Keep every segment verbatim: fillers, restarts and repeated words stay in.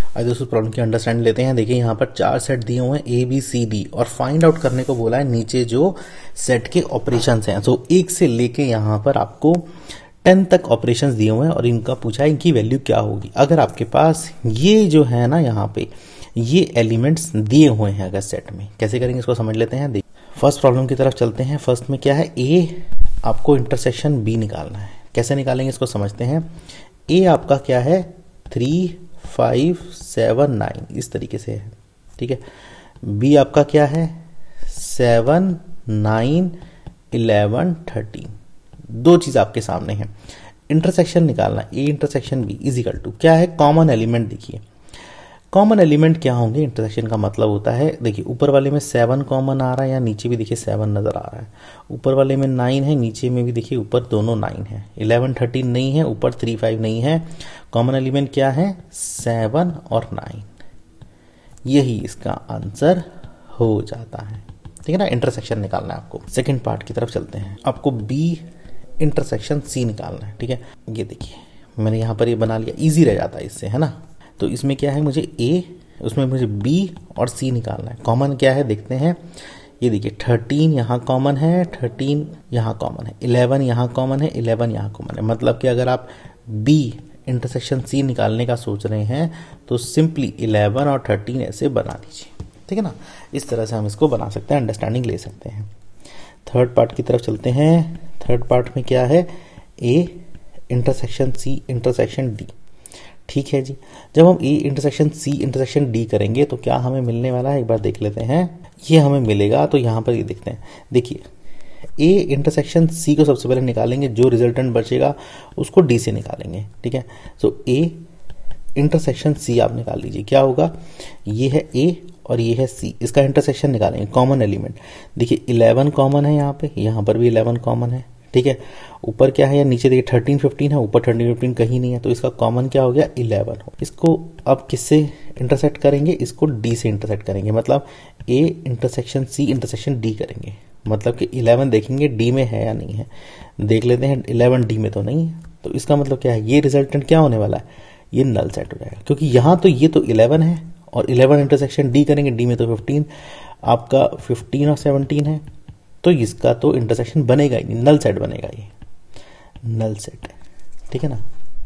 आज दोस्तों प्रॉब्लम की अंडरस्टैंडिंग लेते हैं। देखिए यहाँ पर चार सेट दिए हुए हैं ए बी सी डी और फाइंड आउट करने को बोला है नीचे जो सेट के ऑपरेशंस हैं। सो एक से लेके यहाँ पर आपको टेन तक ऑपरेशंस दिए हुए हैं और इनका पूछा है इनकी वैल्यू क्या होगी। अगर आपके पास ये जो है ना यहाँ पे ये एलिमेंट्स दिए हुए हैं अगर सेट में, कैसे करेंगे इसको समझ लेते हैं। फर्स्ट प्रॉब्लम की तरफ चलते हैं। फर्स्ट में क्या है, ए आपको इंटरसेक्शन बी निकालना है। कैसे निकालेंगे इसको समझते हैं। ए आपका क्या है, थ्री फाइव सेवन नाइन इस तरीके से है, ठीक है। बी आपका क्या है, सेवन नाइन इलेवन थर्टीन। दो चीज आपके सामने है, इंटरसेक्शन निकालना। A intersection B is equal to क्या है, कॉमन एलिमेंट। देखिए कॉमन एलिमेंट क्या होंगे, इंटरसेक्शन का मतलब होता है, देखिए ऊपर वाले में सेवन कॉमन आ रहा है या नीचे भी देखिए सेवन नजर आ रहा है। ऊपर वाले में नाइन है, नीचे में भी देखिए ऊपर दोनों नाइन है। इलेवन थर्टीन नहीं है, ऊपर थ्री फाइव नहीं है। कॉमन एलिमेंट क्या है, सेवन और नाइन। यही इसका आंसर हो जाता है, ठीक है ना। इंटरसेक्शन निकालना है आपको। सेकेंड पार्ट की तरफ चलते हैं। आपको बी इंटरसेक्शन सी निकालना है, ठीक है। ये देखिए मैंने यहाँ पर ये बना लिया, इजी रह जाता है इससे, है ना। तो इसमें क्या है, मुझे ए, उसमें मुझे बी और सी निकालना है। कॉमन क्या है देखते हैं। ये देखिए थर्टीन यहाँ कॉमन है, थर्टीन यहाँ कॉमन है, इलेवन यहाँ कॉमन है, इलेवन यहाँ कॉमन है। मतलब कि अगर आप बी इंटरसेक्शन सी निकालने का सोच रहे हैं तो सिंपली इलेवन और थर्टीन ऐसे बना दीजिए, ठीक है ना। इस तरह से हम इसको बना सकते हैं, अंडरस्टैंडिंग ले सकते हैं। थर्ड पार्ट की तरफ चलते हैं। थर्ड पार्ट में क्या है, A intersection C intersection D, ठीक है जी। जब हम A intersection C intersection D करेंगे तो क्या हमें मिलने वाला है, एक बार देख लेते हैं। ये हमें मिलेगा, तो यहाँ पर ये देखते हैं। देखिए ए इंटरसेक्शन सी को सबसे पहले निकालेंगे, जो रिजल्टेंट बचेगा उसको डी से निकालेंगे, ठीक है। सो ए इंटरसेक्शन सी आप निकाल लीजिए, क्या होगा, ये है ए और ये है सी, इसका इंटरसेक्शन निकालेंगे। कॉमन एलिमेंट देखिए इलेवन कॉमन है यहाँ पे, यहाँ पर भी इलेवन कॉमन है, ठीक है। ऊपर क्या है या नीचे देखिए थर्टीन फिफ्टीन है, ऊपर थर्टीन फिफ्टीन कहीं नहीं है, तो इसका कॉमन क्या हो गया, इलेवन हो। इसको अब किससे इंटरसेक्ट करेंगे, इसको डी से इंटरसेक्ट करेंगे। मतलब A intersection C intersection D करेंगे, मतलब कि इलेवन देखेंगे डी में है या नहीं है। देख लेते हैं, इलेवन डी में तो नहीं है, तो इसका मतलब क्या है, ये रिजल्टेंट क्या होने वाला है, ये नल सेट हो जाएगा। क्योंकि यहाँ तो ये तो इलेवन है और इलेवन इंटरसेक्शन डी करेंगे, डी में तो फिफ्टीन, आपका फिफ्टीन और सेवनटीन है, तो इसका तो इंटरसेक्शन बनेगा ही नहीं, नल सेट बनेगा, ये नल सेट, ठीक है ना।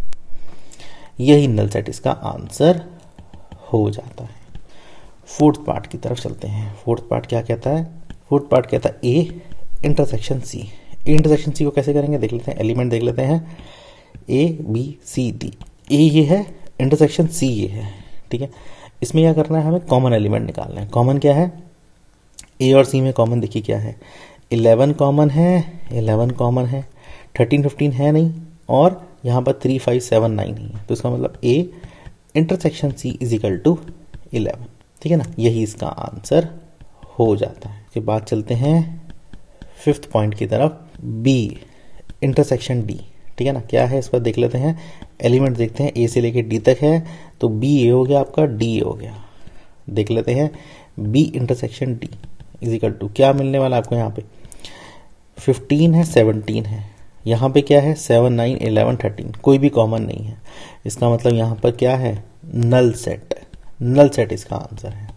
यही नल सेट इसका आंसर हो जाता है। फोर्थ पार्ट की तरफ चलते हैं। फोर्थ पार्ट क्या कहता है, फोर्थ पार्ट कहता है A intersection C. A intersection सी को कैसे करेंगे देख लेते हैं, एलिमेंट देख लेते हैं। ए बी सी डी, ए ये है, इंटरसेक्शन सी ये है, ठीक है। इसमें क्या करना है, हमें कॉमन एलिमेंट निकालना है। कॉमन क्या है, ए और सी में कॉमन देखिए क्या है, इलेवन कॉमन है, इलेवन कॉमन है, थर्टीन फिफ्टीन है नहीं, और यहाँ पर थ्री फाइव सेवन नाइन नहीं है। तो इसका मतलब A intersection C is equal to eleven, ठीक है ना। यही इसका आंसर हो जाता है। इसके बाद चलते हैं फिफ्थ पॉइंट की तरफ, बी इंटरसेक्शन डी, ठीक है ना। क्या है इस पर देख लेते हैं, एलिमेंट देखते हैं, ए से लेके डी तक है, तो बी ए हो गया आपका, डी ए हो गया। देख लेते हैं B intersection D is equal to क्या मिलने वाला आपको, यहाँ पे फिफ्टीन है, सेवनटीन है, यहाँ पे क्या है, सेवन नाइन इलेवन थर्टीन, कोई भी कॉमन नहीं है। इसका मतलब यहाँ पर क्या है, नल सेट, नल सेट इसका आंसर है,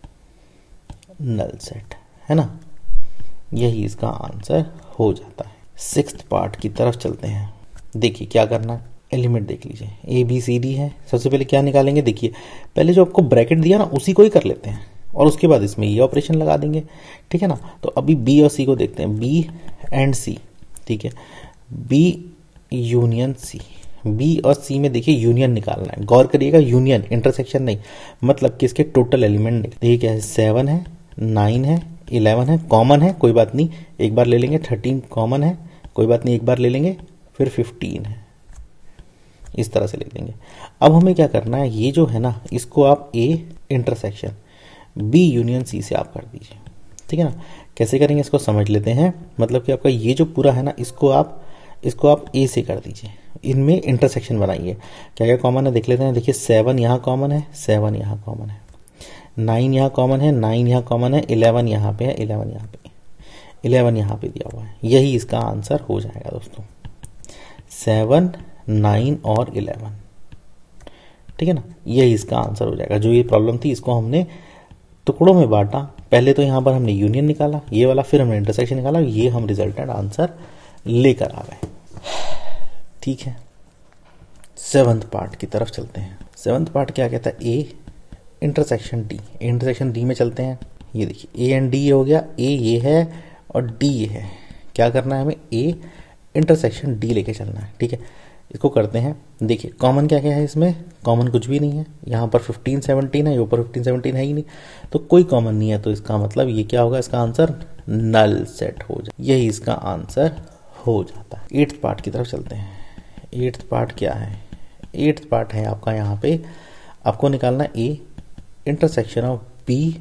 नल सेट, है ना। यही इसका आंसर हो जाता है। सिक्स्थ पार्ट की तरफ चलते हैं। देखिए क्या करना है, एलिमेंट देख लीजिए, ए बी सी डी है। सबसे पहले क्या निकालेंगे, देखिए पहले जो आपको ब्रैकेट दिया ना उसी को ही कर लेते हैं और उसके बाद इसमें ये ऑपरेशन लगा देंगे, ठीक है ना। तो अभी बी और सी को देखते हैं, बी एंड सी, ठीक है। बी यूनियन सी, बी और सी में देखिए यूनियन निकालना है। गौर करिएगा, यूनियन, इंटरसेक्शन नहीं, मतलब कि इसके टोटल एलिमेंट देखिए क्या है, सेवन है, नाइन है, इलेवन है, कॉमन है कोई बात नहीं, एक बार ले लेंगे, थर्टीन कॉमन है कोई बात नहीं, एक बार ले लेंगे, फिर फिफ्टीन है, इस तरह से ले लेंगे। अब हमें क्या करना है, ये जो है ना इसको आप A intersection B union C से आप कर दीजिए, ठीक है ना। कैसे करेंगे इसको समझ लेते हैं। मतलब कि आपका ये जो पूरा है ना, इसको आप इसको आप ए से कर दीजिए, इनमें इंटरसेक्शन बनाइए। क्या क्या कॉमन है देख लेते हैं। देखिए सेवन यहाँ कॉमन है, सेवन यहाँ कॉमन है, नाइन यहाँ कॉमन है, नाइन यहाँ कॉमन है, इलेवन यहाँ पे है, इलेवन यहाँ पे, इलेवन यहाँ पे दिया हुआ है। यही इसका आंसर हो जाएगा दोस्तों, सेवन नाइन और इलेवन, ठीक है ना, यही इसका आंसर हो जाएगा। जो ये प्रॉब्लम थी इसको हमने टुकड़ों में बांटा, पहले तो यहाँ पर हमने यूनियन निकाला ये वाला, फिर हमने इंटरसेक्शन निकाला, ये हम रिजल्टेंट आंसर लेकर आ गए। ठीक है, सेवंथ पार्ट की तरफ चलते हैं। सेवंथ पार्ट क्या कहता है, A intersection D. Intersection D में चलते हैं। ये देखिए ए एंड डी हो गया, ए ये है और डी ये है। क्या करना है हमें, ए इंटरसेक्शन डी लेके चलना है। ठीक है, इसको करते हैं। देखिए कॉमन क्या क्या है इसमें, कॉमन कुछ भी नहीं है। यहाँ पर फिफ्टीन सेवनटीन है, ऊपर फिफ्टीन सेवनटीन है ही नहीं, तो कोई कॉमन नहीं है। तो इसका मतलब ये क्या होगा, इसका आंसर नल सेट हो जाए, यही इसका आंसर हो जाता है। एट्थ पार्ट की तरफ चलते हैं। एट्थ पार्ट क्या है, एट्थ पार्ट है आपका, यहाँ पे आपको निकालना A intersection of B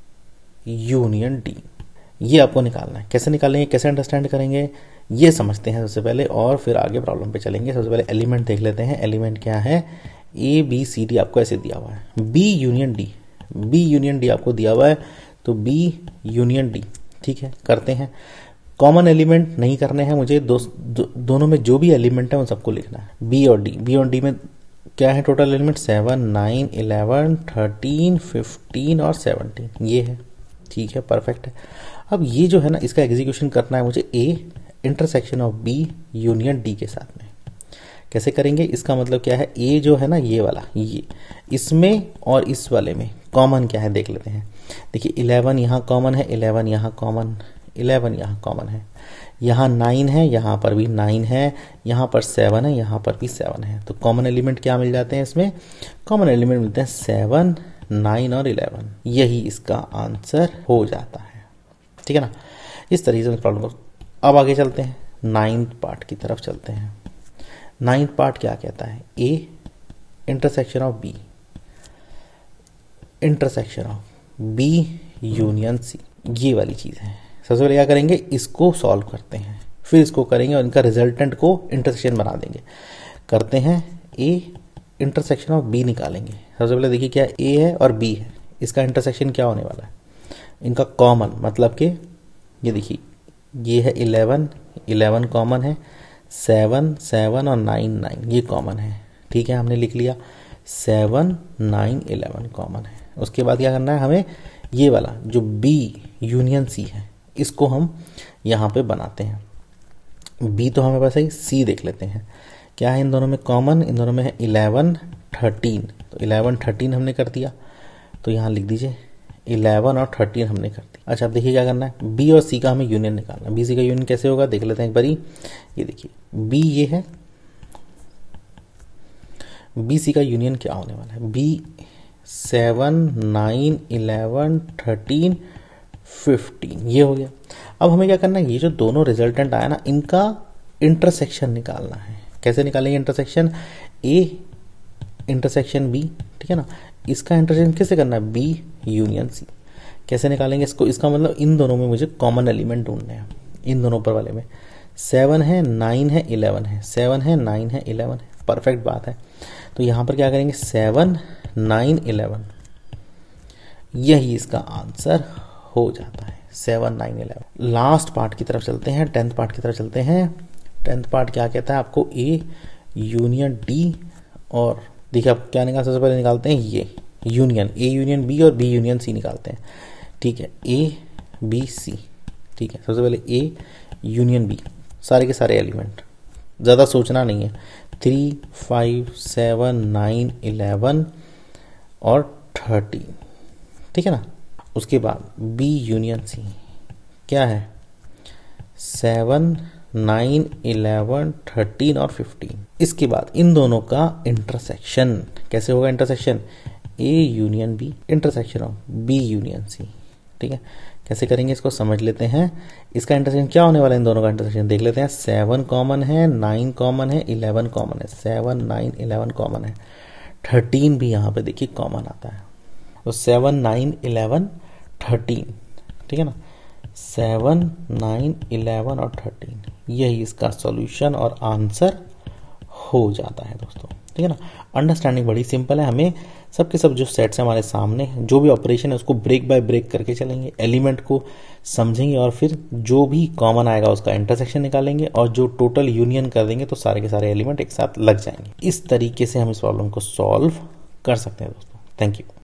union D. ये आपको निकालना है। कैसे निकालेंगे, कैसे अंडरस्टैंड करेंगे, ये समझते हैं सबसे पहले और फिर आगे प्रॉब्लम पे चलेंगे। सबसे पहले एलिमेंट देख लेते हैं। एलिमेंट क्या है, ए बी सी डी आपको ऐसे दिया हुआ है। B union D, B union D आपको दिया हुआ है, तो बी यूनियन डी। ठीक है, करते हैं। कॉमन एलिमेंट नहीं करने हैं मुझे, दो, दो, दोनों में जो भी एलिमेंट है उन सबको लिखना है। बी और डी, बी और डी में क्या है total element, seven nine eleven thirteen fifteen और सेवनटीन, ये है। ठीक है, परफेक्ट है। अब ये जो है ना, इसका एग्जीक्यूशन करना है मुझे A intersection of B union D के साथ में। कैसे करेंगे, इसका मतलब क्या है, ए जो है ना ये वाला, ये इसमें और इस वाले में कॉमन क्या है देख लेते हैं। देखिए इलेवन यहाँ कॉमन है, इलेवन यहाँ कॉमन, इलेवन यहाँ कॉमन है, यहाँ नाइन है, यहाँ पर भी नाइन है, यहाँ पर सेवन है, यहाँ पर भी सेवन है। तो कॉमन एलिमेंट क्या मिल जाते हैं इसमें, कॉमन एलिमेंट मिलते हैं सेवन नाइन और इलेवन, यही इसका आंसर हो जाता है। ठीक है ना, इस तरीके से प्रॉब्लम को। अब आगे चलते हैं, नाइन्थ पार्ट की तरफ चलते हैं। नाइन्थ पार्ट क्या कहता है, A intersection of B intersection of B union C, ये वाली चीज है। सबसे पहले क्या करेंगे, इसको सॉल्व करते हैं, फिर इसको करेंगे और इनका रिजल्टेंट को इंटरसेक्शन बना देंगे। करते हैं, ए इंटरसेक्शन ऑफ बी निकालेंगे। सबसे पहले देखिए क्या ए है और बी है, इसका इंटरसेक्शन क्या होने वाला है, इनका कॉमन, मतलब कि ये देखिए ये है इलेवन, इलेवन कॉमन है, सेवन सेवन और नाइन नाइन ये कॉमन है। ठीक है, हमने लिख लिया सेवन नाइन इलेवन कॉमन है। उसके बाद क्या करना है हमें, ये वाला जो बी यूनियन सी है इसको हम यहाँ पे बनाते हैं। बी तो हमें पास है, सी देख लेते हैं क्या है इन दोनों में कॉमन, इन दोनों में है इलेवन थर्टीन, तो इलेवन थर्टीन हमने कर दिया, तो यहाँ लिख दीजिए इलेवन और थर्टीन हमने कर दिया। अच्छा अब देखिए क्या करना है, बी और सी का हमें यूनियन निकालना है। बी सी का यूनियन कैसे होगा देख लेते हैं एक बारी। ये देखिए बी ये है, बी सी का यूनियन क्या होने वाला है, B seven nine eleven thirteen fifteen, ये हो गया। अब हमें क्या करना है, ये जो दोनों रिजल्टेंट आया ना इनका इंटरसेक्शन निकालना है। कैसे निकालेंगे इंटरसेक्शन, ए इंटरसेक्शन बी, ठीक है ना, इसका इंटरसेक्शन कैसे करना है, बी यूनियन सी। कैसे निकालेंगे इसको, इसका मतलब इन दोनों में मुझे कॉमन एलिमेंट ढूंढने हैं। इन दोनों ऊपर वाले में सेवन है, नाइन है, इलेवन है, सेवन है, नाइन है, इलेवन है, परफेक्ट बात है। तो यहां पर क्या करेंगे, सेवन नाइन इलेवन, यही इसका आंसर हो जाता है, seven nine eleven. Last part की तरफ चलते हैं, टेंथ पार्ट की तरफ चलते हैं। टेंथ पार्ट क्या कहता है आपको, ए यूनियन डी, और देखिए आप क्या निकाल, सबसे पहले निकालते हैं ये यूनियन, ए यूनियन बी और बी यूनियन सी निकालते हैं। ठीक है, ए बी सी, ठीक है, सबसे पहले ए यूनियन बी, सारे के सारे एलिमेंट, ज़्यादा सोचना नहीं है, three five seven nine eleven और थर्टीन, ठीक है ना। उसके बाद बी यूनियन सी क्या है, सेवन नाइन इलेवन थर्टीन और फिफ्टीन। इसके बाद इन दोनों का इंटरसेक्शन कैसे होगा, intersection A union B intersection of B union C, ठीक है। कैसे करेंगे इसको समझ लेते हैं। इसका इंटरसेक्शन क्या होने वाला है, इन दोनों का इंटरसेक्शन देख लेते हैं। सेवन कॉमन है, नाइन कॉमन है, इलेवन कॉमन है, सेवन नाइन इलेवन कॉमन है, थर्टीन भी यहाँ पे देखिए कॉमन आता है। तो सेवन नाइन इलेवन थर्टीन, ठीक है ना, सेवन नाइन इलेवन और थर्टीन, यही इसका सॉल्यूशन और आंसर हो जाता है दोस्तों, ठीक है ना। अंडरस्टैंडिंग बड़ी सिंपल है, हमें सबके सब जो सेट्स हैं हमारे सामने, जो भी ऑपरेशन है उसको ब्रेक बाय ब्रेक करके चलेंगे, एलिमेंट को समझेंगे और फिर जो भी कॉमन आएगा उसका इंटरसेक्शन निकालेंगे और जो टोटल यूनियन कर देंगे तो सारे के सारे एलिमेंट एक साथ लग जाएंगे। इस तरीके से हम इस प्रॉब्लम को सॉल्व कर सकते हैं दोस्तों। Thank you.